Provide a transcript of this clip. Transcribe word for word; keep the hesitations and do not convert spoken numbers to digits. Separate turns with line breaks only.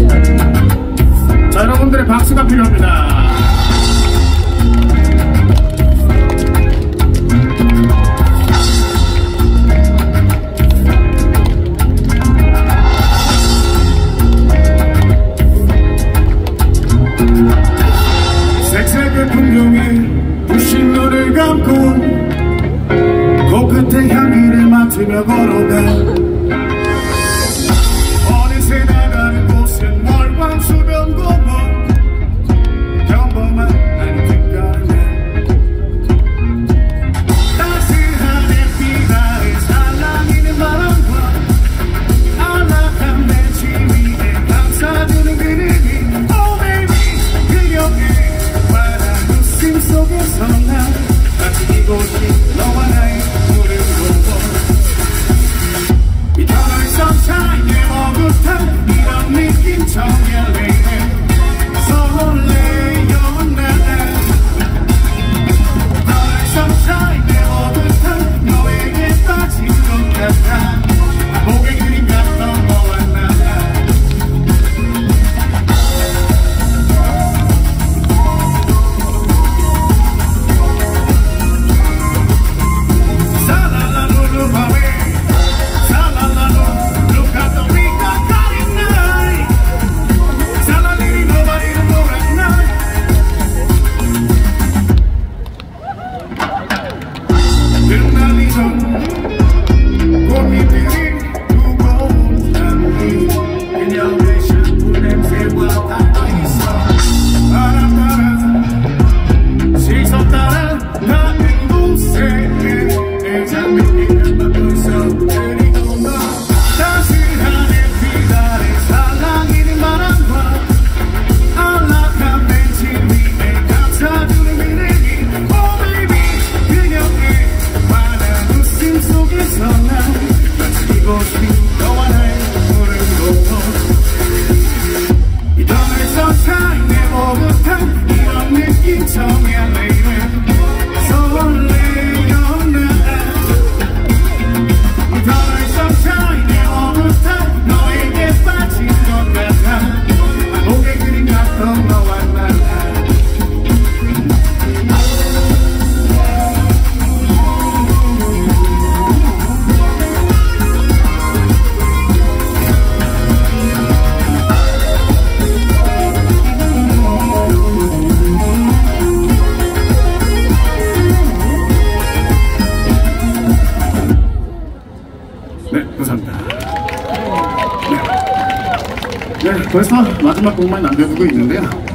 자, 여러분들의 박수가 필요합니다. 색색의 풍경에 부신 눈을 감고 코끝의 향기를 맡으며 걸어가 어느새 나가는 곳은 월광수변 공원 평범한 한 뒷가르네 따스한 햇빛 아래 살랑이는 바람과 안락한 벤치 위에 감싸주는 그늘이 Oh baby 그녀의 환한 웃음 속에서 난 마치 이곳이 너와 나의 푸른 공원 Eternal sunshine의 오붓한 이런 느낌 정열해 설레요 난 Eternal sunshine의 오붓한 너에게 빠진 것 같아 목에 그림 같던 너와 나 꽃잎들이 두고 온 향기 그녀의 샴푸 냄새와 닿아있어 바람 따라 시선 따라 닿는 곳에 내 장미빛을 맡면서 그리고 너 따스한 햇빛 아래 살랑이는 바람과 안락한 벤치 위에 감싸주는 그늘이 Oh baby 그녀의 환한 웃음 속에서 난 이곳이 너와 나의 푸른 공원 Eternal sunshine의 오붓한 이런 느낌 정열해 설레요 난 Eternal sunshine의 오붓한 너에게 빠진 것 같아 목에 그림 같던 너와 나 네, 감사합니다. 네. 네, 벌써 마지막 곡만 남겨두고 있는데요.